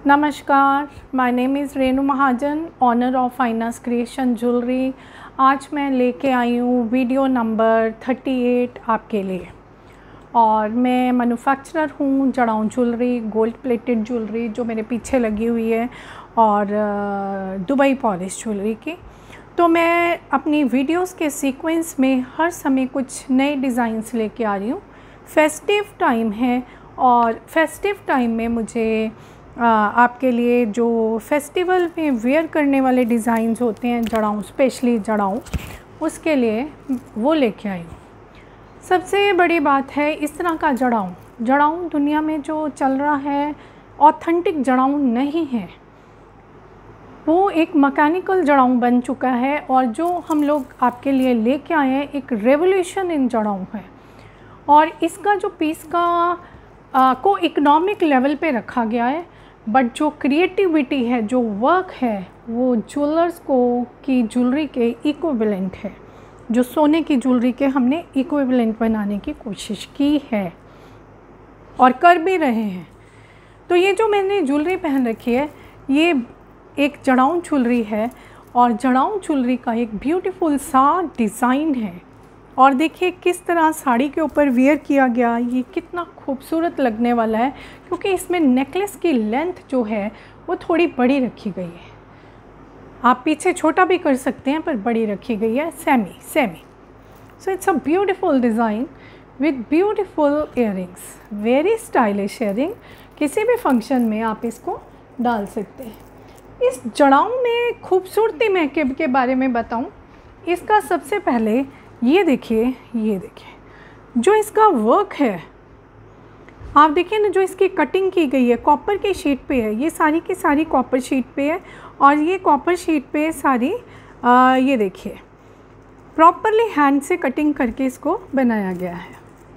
नमस्कार, my name is Renu Mahajan, owner of finesse creation jewellery. आज मैं लेके आई हूँ वीडियो नंबर 38 आपके लिए। और मैं मैन्युफैक्चरर हूँ जड़ाऊँ ज्वेलरी, गोल्ड प्लेटेड ज्वेलरी जो मेरे पीछे लगी हुई है, और दुबई पॉलिश ज्वेलरी की। तो मैं अपनी वीडियोस के सीक्वेंस में हर समय कुछ नए डिज़ाइंस लेके आ रही हूँ। फेस्टिव टाइम है और फेस्टिव टाइम में मुझे आपके लिए जो फेस्टिवल में वेयर करने वाले डिज़ाइंस होते हैं जड़ाऊँ, स्पेशली जड़ाऊँ, उसके लिए वो लेके आई हूँ। सबसे बड़ी बात है इस तरह का जड़ाऊँ दुनिया में जो चल रहा है ऑथेंटिक जड़ाऊँ नहीं है, वो एक मैकेनिकल जड़ाऊँ बन चुका है। और जो हम लोग आपके लिए लेके आए हैं एक रेवोल्यूशन इन जड़ाऊँ है। और इसका जो पीस का को इकोनॉमिक लेवल पे रखा गया है, बट जो क्रिएटिविटी है, जो वर्क है, वो ज्वेलर्स को की ज्वेलरी के इक्विवेलेंट है। जो सोने की ज्वेलरी के हमने इक्विवेलेंट बनाने की कोशिश की है और कर भी रहे हैं। तो ये जो मैंने ज्वेलरी पहन रखी है ये एक जड़ाऊँ ज्वेलरी है, और जड़ाऊँ ज्वेलरी का एक ब्यूटीफुल सा डिज़ाइन है। और देखिए किस तरह साड़ी के ऊपर वेयर किया गया, ये कितना खूबसूरत लगने वाला है, क्योंकि इसमें नेकलेस की लेंथ जो है वो थोड़ी बड़ी रखी गई है। आप पीछे छोटा भी कर सकते हैं पर बड़ी रखी गई है, semi. So it's a beautiful design with beautiful earrings, very stylish earring. किसी भी फंक्शन में आप इसको डाल सकते हैं। इस जड़ाऊँ में खूबसूरती मैं के बारे में बताऊँ, इसका सबसे पहले ये देखिए जो इसका वर्क है, आप देखिए ना, जो इसकी कटिंग की गई है कॉपर की शीट पे है। ये सारी की सारी कॉपर शीट पे है, और ये कॉपर शीट पे सारी ये देखिए प्रॉपरली हैंड से कटिंग करके इसको बनाया गया है।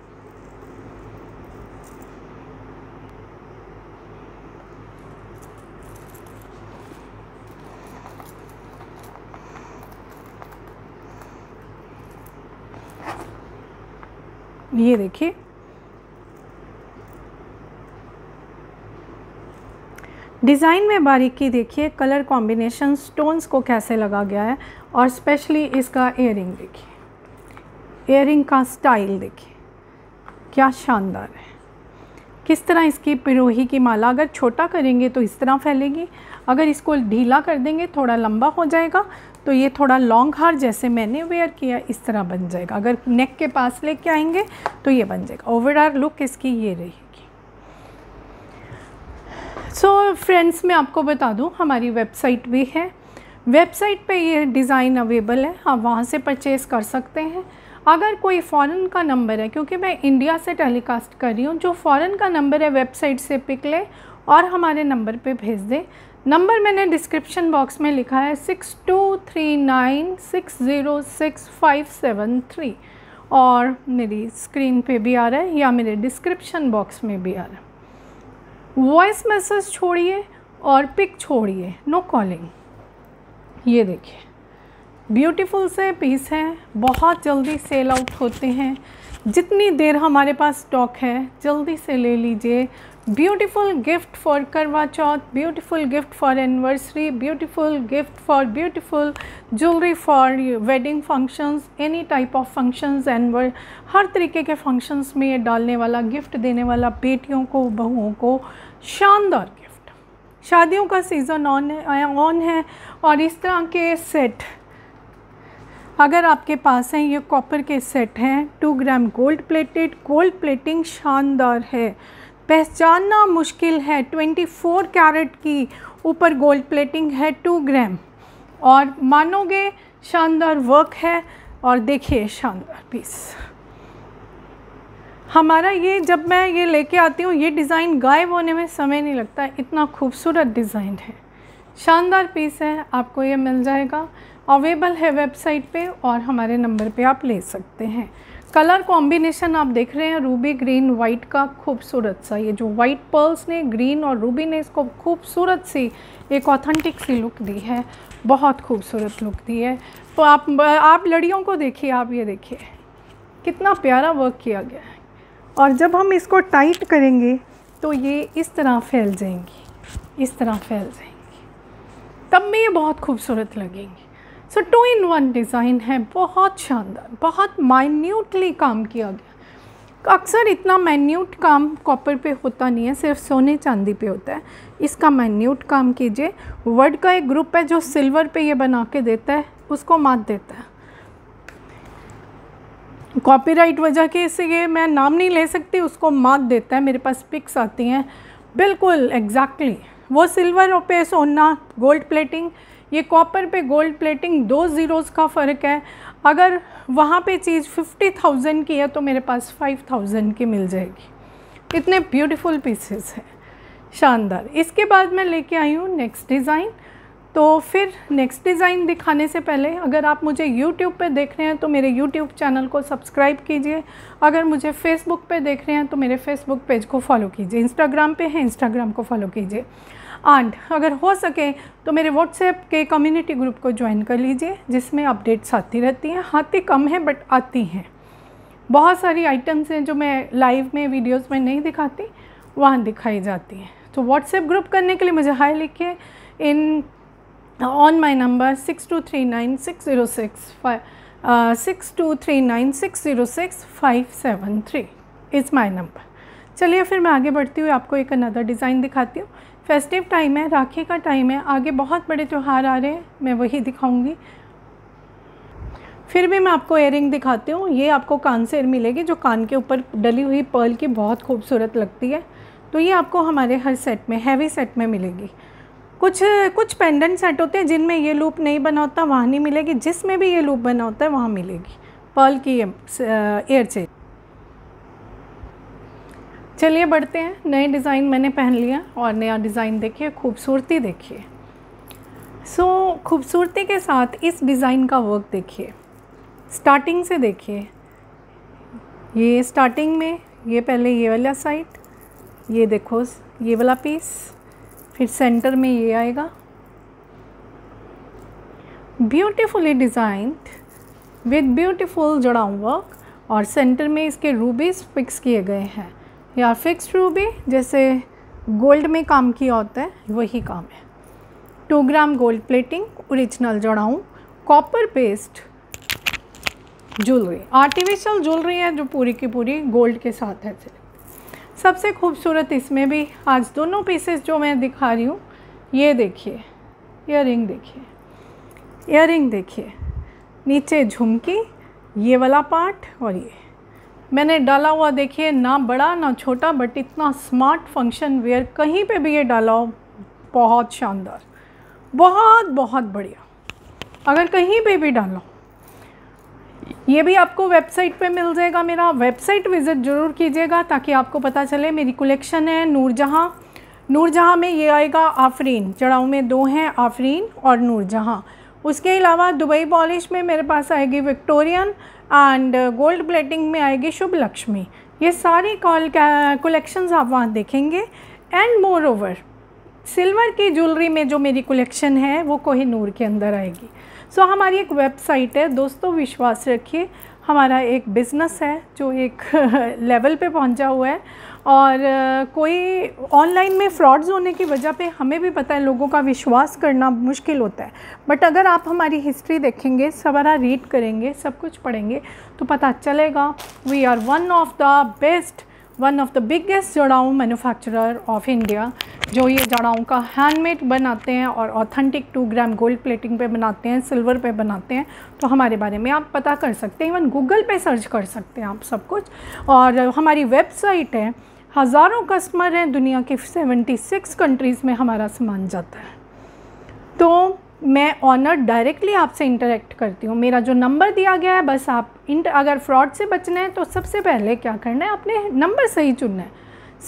ये देखिए डिज़ाइन में बारीकी देखिए, कलर कॉम्बिनेशन स्टोन्स को कैसे लगा गया है, और स्पेशली इसका इयररिंग देखिए, इयररिंग का स्टाइल देखिए क्या शानदार है। किस तरह इसकी पिरोही की माला अगर छोटा करेंगे तो इस तरह फैलेगी, अगर इसको ढीला कर देंगे थोड़ा लंबा हो जाएगा तो ये थोड़ा लॉन्ग हार जैसे मैंने वेयर किया इस तरह बन जाएगा। अगर नेक के पास लेके आएंगे तो ये बन जाएगा। ओवरऑल लुक इसकी ये रहेगी। सो फ्रेंड्स, मैं आपको बता दूं हमारी वेबसाइट भी है। वेबसाइट पे ये डिज़ाइन अवेलेबल है, आप वहाँ से परचेज़ कर सकते हैं। अगर कोई फ़ॉरेन का नंबर है, क्योंकि मैं इंडिया से टेलीकास्ट कर रही हूँ, जो फ़ॉरेन का नंबर है वेबसाइट से पिक ले और हमारे नंबर पे भेज दे। नंबर मैंने डिस्क्रिप्शन बॉक्स में लिखा है 6239606573, और मेरी स्क्रीन पे भी आ रहा है या मेरे डिस्क्रिप्शन बॉक्स में भी आ रहा है। वॉइस मैसेज छोड़िए और पिक छोड़िए, नो कॉलिंग। ये देखिए ब्यूटीफुल से पीस हैं, बहुत जल्दी सेल आउट होते हैं। जितनी देर हमारे पास स्टॉक है जल्दी से ले लीजिए। Beautiful gift for Karva Chauth, beautiful gift for anniversary, beautiful gift for beautiful jewellery for wedding functions, any type of functions and हर तरीके के फंक्शंस में ये डालने वाला, गिफ्ट देने वाला, बेटियों को, बहुओं को शानदार गिफ्ट। शादियों का सीज़न ऑन है, और इस तरह के सेट अगर आपके पास हैं, ये कॉपर के सेट हैं 2 gram gold plated, gold plating शानदार है, पहचानना मुश्किल है। 24 कैरेट की ऊपर गोल्ड प्लेटिंग है 2 ग्राम, और मानोगे शानदार वर्क है। और देखिए शानदार पीस हमारा, ये जब मैं ये लेके आती हूँ ये डिज़ाइन गायब होने में समय नहीं लगता, इतना खूबसूरत डिज़ाइन है, शानदार पीस है। आपको ये मिल जाएगा, अवेलेबल है वेबसाइट पे, और हमारे नंबर पे आप ले सकते हैं। कलर कॉम्बिनेशन आप देख रहे हैं रूबी ग्रीन वाइट का, खूबसूरत सा, ये जो वाइट पर्ल्स ने, ग्रीन और रूबी ने इसको खूबसूरत सी एक ऑथेंटिक सी लुक दी है, बहुत खूबसूरत लुक दी है। तो आप लड़ियों को देखिए, आप ये देखिए कितना प्यारा वर्क किया गया है। और जब हम इसको टाइट करेंगे तो ये इस तरह फैल जाएंगी। इस तरह फैल जाएंगी, तब में ये बहुत खूबसूरत लगेंगी। सो 2-in-1 डिज़ाइन है, बहुत शानदार, बहुत माइन्यूटली काम किया गया। अक्सर इतना माइन्यूट काम कॉपर पे होता नहीं है, सिर्फ सोने चांदी पे होता है। इसका माइन्यूट काम कीजिए। वर्ड का एक ग्रुप है जो सिल्वर पे ये बना के देता है, उसको मात देता है। कॉपीराइट वजह के से ये मैं नाम नहीं ले सकती, उसको मात देता है। मेरे पास पिक्स आती हैं बिल्कुल एग्जैक्टली, वो सिल्वर पे सोना गोल्ड प्लेटिंग, ये कॉपर पे गोल्ड प्लेटिंग, 2 ज़ीरोज़ का फ़र्क है। अगर वहाँ पे चीज़ 50,000 की है तो मेरे पास 5,000 की मिल जाएगी। इतने ब्यूटीफुल पीसेस हैं, शानदार। इसके बाद मैं लेके आई हूँ नेक्स्ट डिज़ाइन। तो फिर नेक्स्ट डिज़ाइन दिखाने से पहले अगर आप मुझे YouTube पे देख रहे हैं तो मेरे YouTube चैनल को सब्सक्राइब कीजिए। अगर मुझे Facebook पे देख रहे हैं तो मेरे Facebook पेज को फॉलो कीजिए। Instagram पे है, Instagram को फॉलो कीजिए। एंड अगर हो सके तो मेरे व्हाट्सएप के कम्युनिटी ग्रुप को ज्वाइन कर लीजिए, जिसमें अपडेट्स आती रहती हैं। आती कम है बट आती हैं। बहुत सारी आइटम्स हैं जो मैं लाइव में वीडियोस में नहीं दिखाती, वहाँ दिखाई जाती हैं। तो व्हाट्सएप ग्रुप करने के लिए मुझे हाय लिखिए in on my number 6239606573 is my number. चलिए फिर मैं आगे बढ़ती हुई आपको एक अनदर डिज़ाइन दिखाती हूँ। फेस्टिव टाइम है, राखी का टाइम है, आगे बहुत बड़े त्यौहार आ रहे हैं, मैं वही दिखाऊंगी। फिर भी मैं आपको इयररिंग दिखाती हूँ। ये आपको कान से मिलेगी, जो कान के ऊपर डली हुई पर्ल की बहुत खूबसूरत लगती है। तो ये आपको हमारे हर सेट में, हैवी सेट में मिलेगी। कुछ पेंडेंट सेट होते हैं जिनमें ये लूप नहीं बना होता, वहाँ नहीं मिलेगी। जिसमें भी ये लूप बना होता है वहाँ मिलेगी पर्ल की एयर चेन। चलिए बढ़ते हैं। नए डिज़ाइन मैंने पहन लिया और नया डिज़ाइन देखिए, खूबसूरती देखिए। सो खूबसूरती के साथ इस डिज़ाइन का वर्क देखिए, स्टार्टिंग से देखिए। ये स्टार्टिंग में ये पहले ये वाला साइड, ये देखो ये वाला पीस, फिर सेंटर में ये आएगा, ब्यूटीफुली डिज़ाइंड विद ब्यूटीफुल जड़ाऊ वर्क, और सेंटर में इसके रूबीज फिक्स किए गए हैं, या फिक्स्ड रूबी जैसे गोल्ड में काम किया होता है वही काम है। 2 ग्राम गोल्ड प्लेटिंग, ओरिजिनल जड़ाऊ, copper paste jewellery, artificial jewellery है जो पूरी की पूरी गोल्ड के साथ है। सबसे खूबसूरत इसमें भी आज दोनों पीसेस जो मैं दिखा रही हूँ, ये देखिए इयररिंग, देखिए इयररिंग, देखिए नीचे झुमकी, ये वाला पार्ट, और ये मैंने डाला हुआ देखिए, ना बड़ा ना छोटा, बट इतना स्मार्ट फंक्शन वेयर, कहीं पे भी ये डाला हो बहुत शानदार, बहुत बहुत बढ़िया। अगर कहीं पे भी डालो, ये भी आपको वेबसाइट पे मिल जाएगा। मेरा वेबसाइट विज़िट ज़रूर कीजिएगा ताकि आपको पता चले। मेरी कलेक्शन है नूरजहाँ, नूरजहाँ में ये आएगा आफरीन, जड़ाऊ में 2 हैं, आफरीन और नूरजहाँ। उसके अलावा दुबई पॉलिश में मेरे पास आएगी विक्टोरियन, एंड गोल्ड प्लेटिंग में आएगी शुभ लक्ष्मी। ये सारी कलेक्शंस आप वहाँ देखेंगे। एंड मोर ओवर सिल्वर की ज्वेलरी में जो मेरी कलेक्शन है वो कोहिनूर के अंदर आएगी। सो हमारी एक वेबसाइट है दोस्तों, विश्वास रखिए, हमारा एक बिज़नेस है जो एक लेवल पे पहुंचा हुआ है। और कोई ऑनलाइन में फ्रॉड्स होने की वजह पे हमें भी पता है लोगों का विश्वास करना मुश्किल होता है, बट अगर आप हमारी हिस्ट्री देखेंगे, सवारा रीड करेंगे, सब कुछ पढ़ेंगे तो पता चलेगा we are one of the biggest जड़ाऊ मैन्युफैक्चरर ऑफ इंडिया, जो ये जड़ाऊ का हैंडमेड बनाते हैं और ऑथेंटिक 2 ग्राम गोल्ड प्लेटिंग पे बनाते हैं, सिल्वर पे बनाते हैं। तो हमारे बारे में आप पता कर सकते हैं, इवन गूगल पे सर्च कर सकते हैं आप सब कुछ। और हमारी वेबसाइट है, हज़ारों कस्टमर हैं, दुनिया के 76 कंट्रीज़ में हमारा सामान जाता है। तो मैं ऑनर डायरेक्टली आपसे इंटरेक्ट करती हूँ। मेरा जो नंबर दिया गया है, बस आप अगर फ्रॉड से बचना है तो सबसे पहले क्या करना है, अपने नंबर सही चुनना है।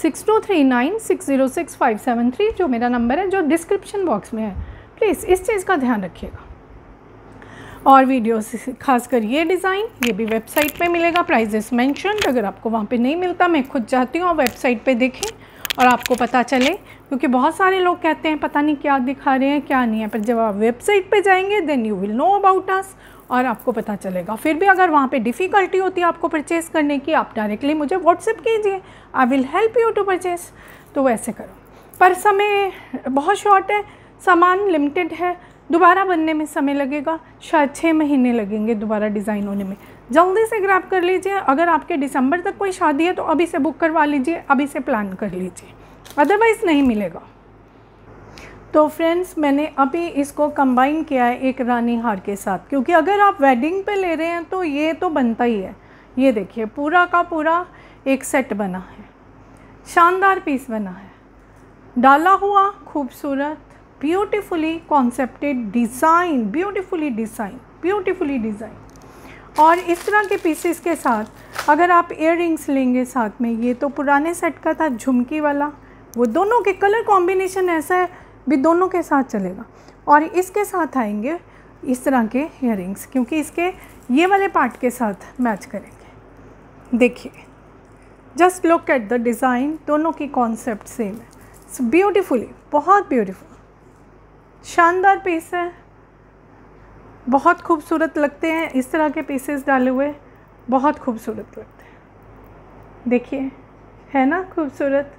6239606573 जो मेरा नंबर है, जो डिस्क्रिप्शन बॉक्स में है। प्लीज़ इस चीज़ का ध्यान रखिएगा। और वीडियो खासकर ये डिज़ाइन, ये भी वेबसाइट पे मिलेगा, प्राइजेस मेंशन्ड। अगर आपको वहाँ पे नहीं मिलता, मैं खुद चाहती हूँ वेबसाइट पे देखें और आपको पता चले, क्योंकि बहुत सारे लोग कहते हैं पता नहीं क्या दिखा रहे हैं क्या नहीं है, पर जब आप वेबसाइट पे जाएंगे then you will know about us और आपको पता चलेगा। फिर भी अगर वहाँ पे डिफ़िकल्टी होती है आपको परचेज़ करने की, आप डायरेक्टली मुझे व्हाट्सएप कीजिए, I will help you to purchase. तो वैसे करो। पर समय बहुत शॉर्ट है, सामान लिमिटेड है, दोबारा बनने में समय लगेगा, शायद 6 महीने लगेंगे दोबारा डिज़ाइन होने में। जल्दी से ग्रैब कर लीजिए। अगर आपके दिसंबर तक कोई शादी है तो अभी से बुक करवा लीजिए, अभी से प्लान कर लीजिए, अदरवाइज़ नहीं मिलेगा। तो फ्रेंड्स, मैंने अभी इसको कंबाइन किया है एक रानी हार के साथ, क्योंकि अगर आप वेडिंग पे ले रहे हैं तो ये तो बनता ही है। ये देखिए पूरा का पूरा एक सेट बना है, शानदार पीस बना है, डाला हुआ खूबसूरत, beautifully concepted design, beautifully design. और इस तरह के पीसेस के साथ अगर आप इयररिंग्स लेंगे साथ में, ये तो पुराने सेट का था झुमकी वाला, वो दोनों के कलर कॉम्बिनेशन ऐसा है भी दोनों के साथ चलेगा। और इसके साथ आएंगे इस तरह के इयररिंग्स, क्योंकि इसके ये वाले पार्ट के साथ मैच करेंगे। देखिए, just look at the design, दोनों की कॉन्सेप्ट सेम है। इट्स ब्यूटीफुली, बहुत ब्यूटीफुल, शानदार पीस है, बहुत खूबसूरत लगते हैं इस तरह के पीसेस डाले हुए, बहुत खूबसूरत लगते हैं। देखिए, है ना खूबसूरत।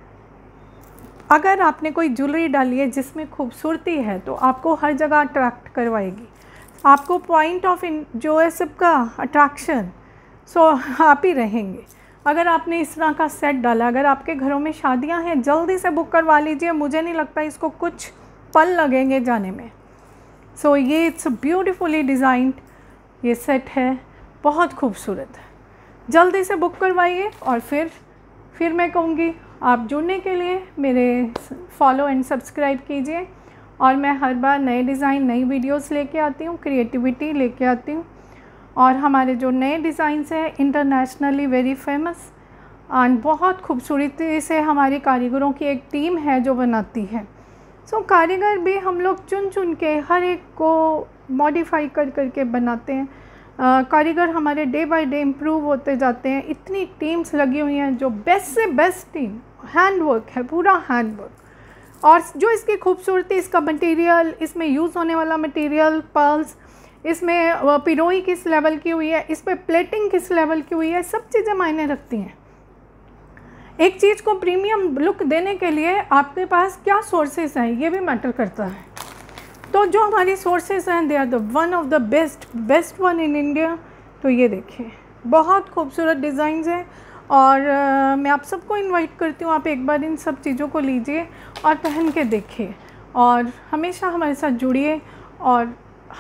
अगर आपने कोई ज्वेलरी डाली है जिसमें खूबसूरती है तो आपको हर जगह अट्रैक्ट करवाएगी, आपको पॉइंट ऑफ जो है सबका अट्रैक्शन, सो आप ही रहेंगे। अगर आपने इस तरह का सेट डाला, अगर आपके घरों में शादियां हैं, जल्दी से बुक करवा लीजिए, मुझे नहीं लगता इसको कुछ पल लगेंगे जाने में। सो ये इट्स ब्यूटीफुली डिज़ाइंड ये सेट है, बहुत खूबसूरत है। जल्दी से बुक करवाइए। और फिर मैं कहूँगी आप जुड़ने के लिए मेरे फॉलो एंड सब्सक्राइब कीजिए। और मैं हर बार नए डिज़ाइन, नई वीडियोस लेके आती हूँ, क्रिएटिविटी लेके आती हूँ। और हमारे जो नए डिज़ाइंस हैं इंटरनेशनली वेरी फेमस, एंड बहुत खूबसूरती से हमारी कारीगरों की एक टीम है जो बनाती है। सो कारीगर भी हम लोग चुन चुन के हर एक को मॉडिफाई कर करके बनाते हैं। कारीगर हमारे डे बाय डे इम्प्रूव होते जाते हैं। इतनी टीम्स लगी हुई हैं, जो बेस्ट से बेस्ट टीम, हैंड वर्क है, पूरा हैंड वर्क। और जो इसकी खूबसूरती, इसका मटेरियल, इसमें यूज़ होने वाला मटेरियल, पर्ल्स, इसमें पिरोई किस लेवल की हुई है, इस पर प्लेटिंग किस लेवल की हुई है, सब चीज़ें मायने रखती हैं। एक चीज़ को प्रीमियम लुक देने के लिए आपके पास क्या सोर्सेस हैं, ये भी मैटर करता है। तो जो हमारी सोर्सेस हैं, they are the one of the best one in India. तो ये देखिए, बहुत खूबसूरत डिज़ाइंस हैं। और मैं आप सबको इनवाइट करती हूँ, आप एक बार इन सब चीज़ों को लीजिए और पहन के देखिए, और हमेशा हमारे साथ जुड़िए। और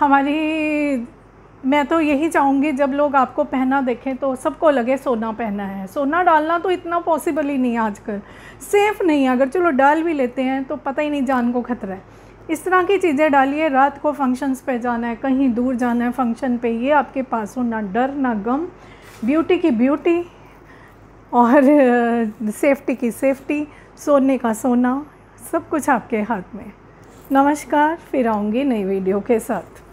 मैं तो यही चाहूँगी, जब लोग आपको पहना देखें तो सबको लगे सोना पहना है। सोना डालना तो इतना पॉसिबल ही नहीं है आजकल, सेफ़ नहीं है। अगर चलो डाल भी लेते हैं तो पता ही नहीं, जान को खतरा है। इस तरह की चीज़ें डालिए। रात को फंक्शंस पे जाना है, कहीं दूर जाना है फंक्शन पे, ये आपके पास हो, ना डर ना गम, ब्यूटी की ब्यूटी और सेफ्टी की सेफ्टी, सोने का सोना, सब कुछ आपके हाथ में। नमस्कार, फिर आऊँगी नई वीडियो के साथ।